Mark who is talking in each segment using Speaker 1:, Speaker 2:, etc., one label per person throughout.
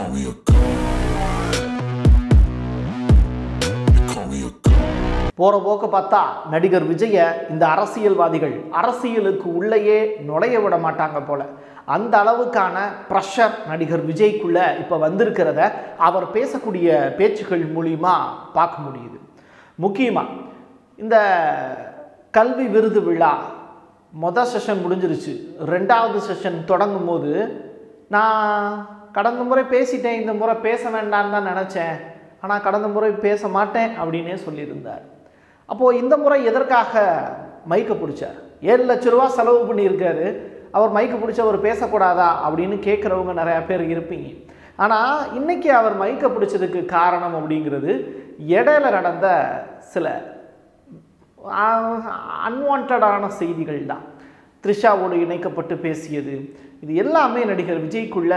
Speaker 1: me a god. You call me a god.
Speaker 2: போற போக்க பார்த்தா நடிகர் விஜய இந்த அரசியல்வாதிகள் அரசியலுக்கு உள்ளேயே நுழைய விட மாட்டாங்க போல. அந்த அளவுக்கான ப்ரெஷர் நடிகர் விஜய்க்குள்ள இப்போ வந்திருக்கிறத அவர் பேசக்கூடிய பேச்சுக்கள் மூலிமா பார்க்க முடியுது. முக்கியமாக இந்த கல்வி விருது விழா மொதல் செஷன் முடிஞ்சிருச்சு. 2வது செஷன் தொடங்கும் போது நான் கடந்த முறை பேசிட்டேன், இந்த முறை பேச வேண்டான்னு தான் நினச்சேன், ஆனால் கடந்த முறை பேச மாட்டேன் அப்படின்னே சொல்லியிருந்தார். அப்போது இந்த முறை எதற்காக மைக்கை பிடிச்சார்? 7 லட்ச ரூபா செலவு பண்ணியிருக்காரு, அவர் மைக்கு பிடிச்ச அவர் பேசக்கூடாதா அப்படின்னு கேட்குறவங்க நிறையா பேர் இருப்பீங்க. ஆனால் இன்றைக்கி அவர் மைக்கை பிடிச்சதுக்கு காரணம் அப்படிங்கிறது இடையில நடந்த சில அன்வான்டான செய்திகள் தான். த்ரிஷாவோடு இணைக்கப்பட்டு பேசியது, இது எல்லாமே நடிகர் விஜய்க்குள்ள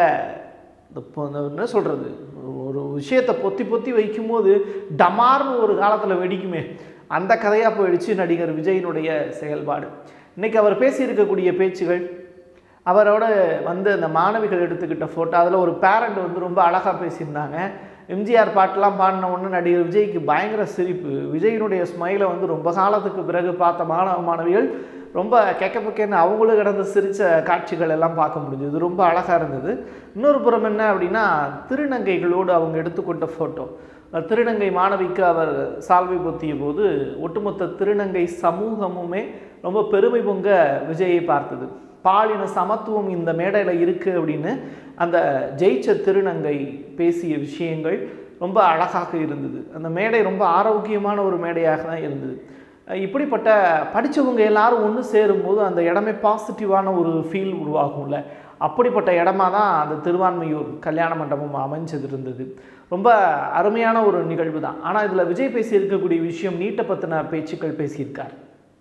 Speaker 2: என்ன சொல்கிறது, ஒரு விஷயத்தை பொத்தி பொத்தி வைக்கும்போது டமார்னு ஒரு காலத்தில் வெடிக்குமே, அந்த கதையாக போயிடுச்சு நடிகர் விஜயினுடைய செயல்பாடு. இன்றைக்கி அவர் பேசியிருக்கக்கூடிய பேச்சுகள், அவரோட அந்த மாணவிகள் எடுத்துக்கிட்ட ஃபோட்டோ, அதில் ஒரு பேரண்ட் ரொம்ப அழகாக பேசியிருந்தாங்க. எம்ஜிஆர் பாட்டெலாம் பாடின ஒன்று நடிகர் விஜய்க்கு பயங்கர சிரிப்பு. விஜயினுடைய ஸ்மைலை ரொம்ப காலத்துக்கு பிறகு பார்த்த மாணவிகள் ரொம்ப கெக்கப்பக்கேன்னு அவங்களும் கிடந்து சிரித்த காட்சிகள் எல்லாம் பார்க்க முடிஞ்சது. ரொம்ப அழகாக இருந்தது. இன்னொரு புறம் என்ன அப்படின்னா, திருநங்கைகளோடு அவங்க எடுத்துக்கொண்ட ஃபோட்டோ. திருநங்கை மாணவிக்கு அவர் சால்வை பொத்திய போது ஒட்டுமொத்த திருநங்கை சமூகமுமே ரொம்ப பெருமை பொங்க விஜயை பார்த்தது. பாலின சமத்துவம் இந்த மேடையில் இருக்குது அப்படின்னு அந்த ஜெயிச்ச திருநங்கை பேசிய விஷயங்கள் ரொம்ப அழகாக இருந்தது. அந்த மேடை ரொம்ப ஆரோக்கியமான ஒரு மேடையாக தான் இருந்தது. இப்படிப்பட்ட படித்தவங்க எல்லாரும் ஒன்று சேரும்போது அந்த இடமே பாசிட்டிவான ஒரு ஃபீல் உருவாகும்ல, அப்படிப்பட்ட இடமா தான் அந்த திருவான்மையூர் கல்யாண மண்டபம் அமைஞ்சது இருந்தது. ரொம்ப அருமையான ஒரு நிகழ்வு தான். ஆனால் இதில் விஜய் பேசியிருக்கக்கூடிய விஷயம் நீட்டை பற்றின பேச்சுக்கள் பேசியிருக்கார்.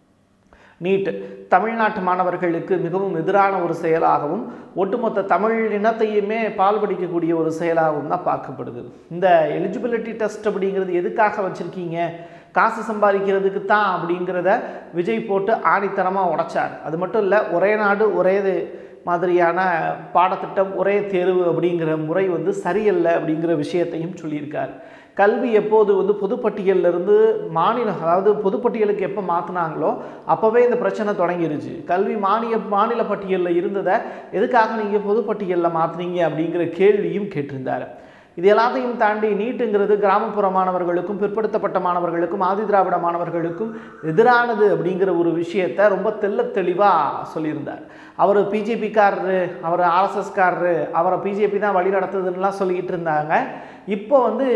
Speaker 2: நீட் தமிழ்நாட்டு மாணவர்களுக்கு மிகவும் எதிரான ஒரு செயலாகவும் ஒட்டுமொத்த தமிழ் இனத்தையுமே பால்படிக்கக்கூடிய ஒரு செயலாகவும் தான் பார்க்கப்படுது. இந்த எலிஜிபிலிட்டி டெஸ்ட் அப்படிங்கிறது எதுக்காக வச்சுருக்கீங்க, காசு சம்பாதிக்கிறதுக்கு தான் அப்படிங்கிறத விஜய் போட்டு ஆணித்தனமாக உடைச்சார். அது மட்டும் இல்லை, ஒரே நாடு ஒரே மாதிரியான பாடத்திட்டம் ஒரே தேர்வு அப்படிங்கிற முறை சரியில்லை அப்படிங்கிற விஷயத்தையும் சொல்லியிருக்கார். கல்வி எப்போது பொதுப்பட்டியலிருந்து அதாவது பொதுப்பட்டியலுக்கு எப்போ மாற்றினாங்களோ அப்போவே இந்த பிரச்சனை தொடங்கிருச்சு. கல்வி மாநில பட்டியலில் இருந்ததை எதுக்காக நீங்கள் பொதுப்பட்டியலில் மாற்றினீங்க அப்படிங்கிற கேள்வியும் கேட்டிருந்தார். இது எல்லாத்தையும் தாண்டி நீட்டுங்கிறது கிராமப்புற மாணவர்களுக்கும் பிற்படுத்தப்பட்ட மாணவர்களுக்கும் ஆதி திராவிட மாணவர்களுக்கும் எதிரானது அப்படிங்கிற ஒரு விஷயத்தை ரொம்ப தெளிவாக சொல்லியிருந்தார். அவர் பிஜேபிக்காரரு, அவர் ஆர்எஸ்எஸ்காரரு, அவரை பிஜேபி தான் வழி நடத்துதுன்னெலாம் சொல்லிக்கிட்டு இருந்தாங்க. இப்போ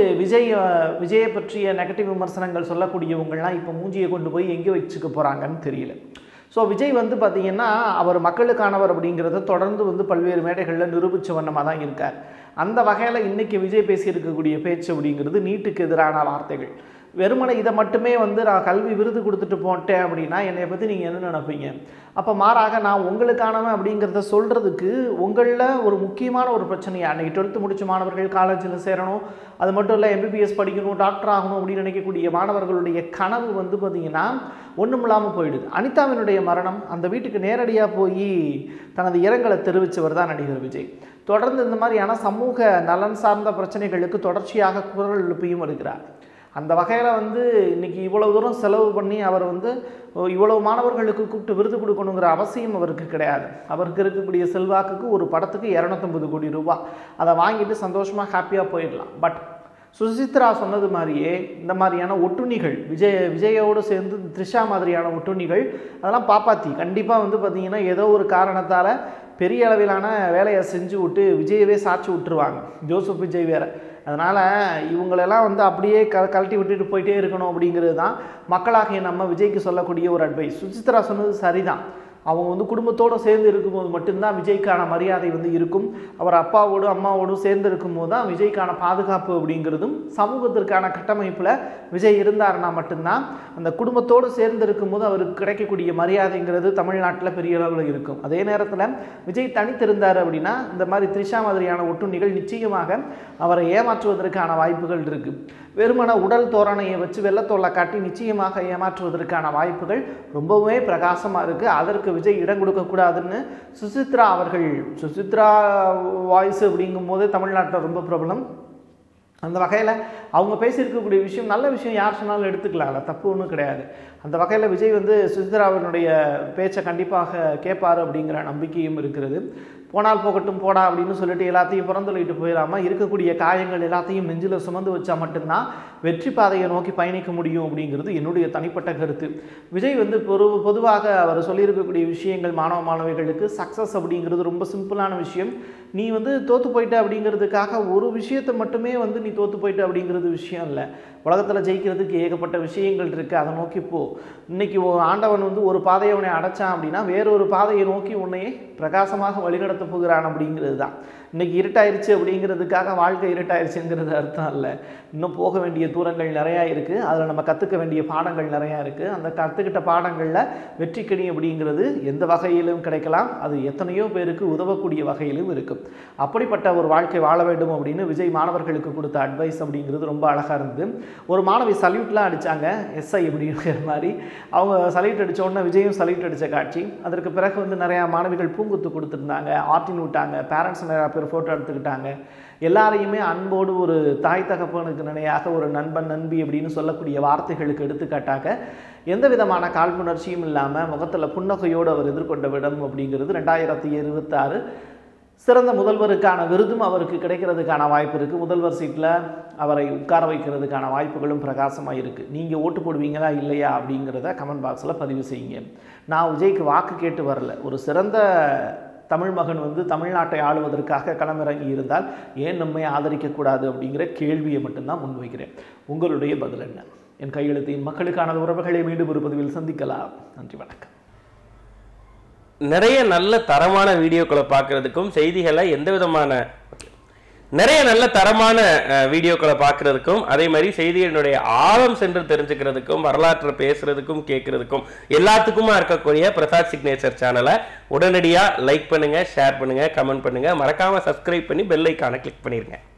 Speaker 2: விஜயை பற்றிய நெகட்டிவ் விமர்சனங்கள் சொல்லக்கூடியவங்கள்லாம் இப்போ மூஞ்சியை கொண்டு போய் எங்கே வச்சுக்க போகிறாங்கன்னு தெரியல. ஸோ விஜய் பார்த்திங்கன்னா அவர் மக்களுக்கானவர் அப்படிங்கிறத தொடர்ந்து பல்வேறு மேடைகளில் நிரூபித்த வண்ணமாக தான் இருக்கார். அந்த வகையில் இன்றைக்கி விஜய் பேசியிருக்கக்கூடிய பேச்சு அப்படிங்கிறது நீட்டுக்கு எதிரான வார்த்தைகள். வெறுமனை இதை மட்டுமே நான் கல்வி விருது கொடுத்துட்டு போட்டேன் அப்படின்னா என்னை பற்றி நீங்கள் என்ன நினைப்பீங்க? அப்போ மாறாக நான் உங்களுக்கானவன் அப்படிங்கிறத சொல்கிறதுக்கு உங்களில் ஒரு முக்கியமான ஒரு பிரச்சனையா, அன்றைக்கி 12th முடித்த மாணவர்கள் காலேஜில் சேரணும், அது மட்டும் இல்லை எம்பிபிஎஸ் படிக்கணும், டாக்டர் ஆகணும் அப்படின்னு நினைக்கக்கூடிய மாணவர்களுடைய கனவு பார்த்திங்கன்னா ஒன்றும் இல்லாமல் போயிடுது. அனிதாவினுடைய மரணம், அந்த வீட்டுக்கு நேரடியாக போய் தனது இரங்கலை தெரிவித்தவர் தான் நடிகர் விஜய். தொடர்ந்து இந்த மாதிரியான சமூக நலன் சார்ந்த பிரச்சனைகளுக்கு தொடர்ச்சியாக குரல் எழுப்பியும் வருகிறார். அந்த வகையில் இன்றைக்கி இவ்வளோ தூரம் செலவு பண்ணி அவர் இவ்வளவு மாணவர்களுக்கு கூப்பிட்டு விருது கொடுக்கணுங்கிற அவசியம் அவருக்கு கிடையாது. அவருக்கு இருக்கக்கூடிய செல்வாக்குக்கு ஒரு படத்துக்கு 250 கோடி ரூபாய், அதை வாங்கிட்டு சந்தோஷமாக ஹாப்பியாக போயிடலாம். பட் சுசித்ரா சொன்னது மாதிரியே இந்த மாதிரியான ஒட்டுண்ணிகள், விஜயோடு சேர்ந்து த்ரிஷா மாதிரியான ஒட்டுண்ணிகள், அதெல்லாம் பாப்பாத்தி கண்டிப்பாக பார்த்திங்கன்னா ஏதோ ஒரு காரணத்தால் பெரிய அளவிலான வேலையை செஞ்சு விட்டு விஜயவே சாட்சி விட்டுருவாங்க, ஜோசப் விஜய் வேறு. அதனால் இவங்களெல்லாம் அப்படியே கழட்டி விட்டுட்டு போயிட்டே இருக்கணும் அப்படிங்கிறது தான் மக்களாகிய நம்ம விஜய்க்கு சொல்லக்கூடிய ஒரு அட்வைஸ். சுசித்ரா சொன்னது சரிதான். அவங்க குடும்பத்தோடு சேர்ந்து இருக்கும்போது மட்டும்தான் விஜய்க்கான மரியாதை இருக்கும். அவர் அப்பாவோடும் அம்மாவோடும் சேர்ந்து இருக்கும்போது தான் விஜய்க்கான பாதுகாப்பு அப்படிங்கிறதும் சமூகத்திற்கான கட்டமைப்பில் விஜய் இருந்தார்னா மட்டும்தான் அந்த குடும்பத்தோடு சேர்ந்து இருக்கும்போது அவருக்கு கிடைக்கக்கூடிய மரியாதைங்கிறது தமிழ்நாட்டில் பெரிய அளவில் இருக்கும். அதே நேரத்தில் விஜய் தனித்திருந்தார் அப்படின்னா இந்த மாதிரி த்ரிஷா மாதிரியான ஒட்டுண்ணிகள் நிச்சயமாக அவரை ஏமாற்றுவதற்கான வாய்ப்புகள் இருக்குது. வெறுமன உடல் தோரணையை வச்சு வெள்ளத்தோலை காட்டி நிச்சயமாக ஏமாற்றுவதற்கான வாய்ப்புகள் ரொம்பவே பிரகாசமாக இருக்குது. அதற்கு விஜய் இடம் கொடுக்கக்கூடாதுன்னு சுசித்ரா அவர்கள், சுசித்ரா வாய்ஸ் அப்படிங்கும் போது தமிழ்நாட்டில் ரொம்ப பிரபலம். அந்த வகையில் அவங்க பேசியிருக்கக்கூடிய விஷயம் நல்ல விஷயம், யார் சொன்னாலும் எடுத்துக்கலாம்ல, தப்பு ஒன்றும் கிடையாது. அந்த வகையில் விஜய் வந்து சுசித்ராவினுடைய பேச்சை கண்டிப்பாக கேட்பார் அப்படிங்கிற நம்பிக்கையும் இருக்கிறது. போனால் போகட்டும் போடா அப்படின்னு சொல்லிட்டு எல்லாத்தையும் புறந்தொழிட்டு போயிடாமல் இருக்கக்கூடிய காயங்கள் எல்லாத்தையும் நெஞ்சில் சுமந்து வச்சா மட்டும்தான் வெற்றி பாதையை நோக்கி பயணிக்க முடியும் அப்படிங்கிறது என்னுடைய தனிப்பட்ட கருத்து. விஜய் வந்து பொதுவாக அவர் சொல்லியிருக்கக்கூடிய விஷயங்கள் மாணவ மாணவிகளுக்கு சக்ஸஸ் அப்படிங்கிறது ரொம்ப சிம்பிளான விஷயம். நீ வந்து தோற்று போயிட்ட அப்படிங்கிறதுக்காக ஒரு விஷயத்தை மட்டுமே வந்து நீ தோற்று போயிட்ட அப்படிங்கிறது விஷயம் இல்லை. உலகத்தில் ஜெயிக்கிறதுக்கு ஏகப்பட்ட விஷயங்கள் இருக்குது, அதை நோக்கி போ. இன்றைக்கி ஆண்டவன் வந்து ஒரு பாதையை உன்னை அடைச்சான் அப்படின்னா வேறொரு பாதையை நோக்கி உன்னையே பிரகாசமாக வழிநடத்த போகிறான் அப்படிங்கிறது தான். இன்றைக்கி இருட்டாயிருச்சு அப்படிங்கிறதுக்காக வாழ்க்கை இருட்டாயிருச்சுங்கிறது அர்த்தம் இல்லை. இன்னும் போக வேண்டிய தூரங்கள் நிறையா இருக்குது, அதில் நம்ம கற்றுக்க வேண்டிய பாடங்கள் நிறையா இருக்குது. அந்த கற்றுக்கிட்ட பாடங்களில் வெற்றிக்கணி அப்படிங்கிறது எந்த வகையிலும் கிடைக்கலாம், அது எத்தனையோ பேருக்கு உதவக்கூடிய வகையிலும் இருக்கும். அப்படிப்பட்ட ஒரு வாழ்க்கை வாழ வேண்டும் அப்படின்னு விஜய் மாணவர்களுக்கு கொடுத்த அட்வைஸ் அப்படிங்கிறது ரொம்ப அழகாக இருந்தது. ஒரு மாணவி சல்யூட்லாம் அடித்தாங்க, எஸ்ஐ அப்படிங்கிற மாதிரி. அவங்க சல்யூட் அடித்த உடனே விஜயும் சல்யூட் அடித்த காட்சி. அதற்கு பிறகு வந்து நிறையா மாணவிகள் பூங்குத்து கொடுத்துருந்தாங்க, ஆர்டின் விட்டாங்க, பேரண்ட்ஸ் நிறையா பேர் ஃபோட்டோ எடுத்துக்கிட்டாங்க. எல்லாரையுமே அன்போடு ஒரு தாய் தகப்பனுக்கு நினையாக ஒரு நண்பன் நண்பி அப்படின்னு சொல்லக்கூடிய வார்த்தைகளுக்கு எடுத்துக்காட்டாக எந்த விதமான காழ்ப்புணர்ச்சியும் இல்லாமல் முகத்தில் புன்னகையோடு அவர் எதிர்கொண்ட விடம் அப்படிங்கிறது 2026 சிறந்த முதல்வருக்கான விருதும் அவருக்கு கிடைக்கிறதுக்கான வாய்ப்பு இருக்குது. முதல்வர் சீட்டில் அவரை உட்கார வைக்கிறதுக்கான வாய்ப்புகளும் பிரகாசமாக இருக்குது. நீங்கள் ஓட்டு போடுவீங்களா இல்லையா அப்படிங்கிறத கமெண்ட் பாக்ஸில் பதிவு செய்யுங்க. நான் விஜய்க்கு வாக்கு கேட்டு வரல. ஒரு சிறந்த தமிழ் மகன் வந்து தமிழ்நாட்டை ஆளுவதற்காக களமிறங்கி இருந்தால் ஏன் நம்மை ஆதரிக்கக்கூடாது அப்படிங்கிற கேள்வியை மட்டும்தான் முன்வைக்கிறேன். உங்களுடைய பதில் என்ன? என் கையெழுத்தின் மக்களுக்கான உறவுகளை மீண்டும் ஒரு பதிவில் சந்திக்கலாம். நன்றி, வணக்கம்.
Speaker 3: நிறைய நல்ல தரமான வீடியோக்களை பார்க்கறதுக்கும் செய்திகளை நிறைய நல்ல தரமான வீடியோக்களை பார்க்கறதுக்கும் அதே மாதிரி செய்திகளினுடைய ஆழம் சென்று தெரிஞ்சுக்கிறதுக்கும் வரலாற்றை பேசுறதுக்கும் கேட்கறதுக்கும் எல்லாத்துக்குமா இருக்கக்கூடிய பிரசாத் சிக்னேச்சர் சேனலை உடனடியாக லைக் பண்ணுங்க, ஷேர் பண்ணுங்க, கமெண்ட் பண்ணுங்க, மறக்காம சப்ஸ்கிரைப் பண்ணி பெல் ஐக்கானை கிளிக் பண்ணிருங்க.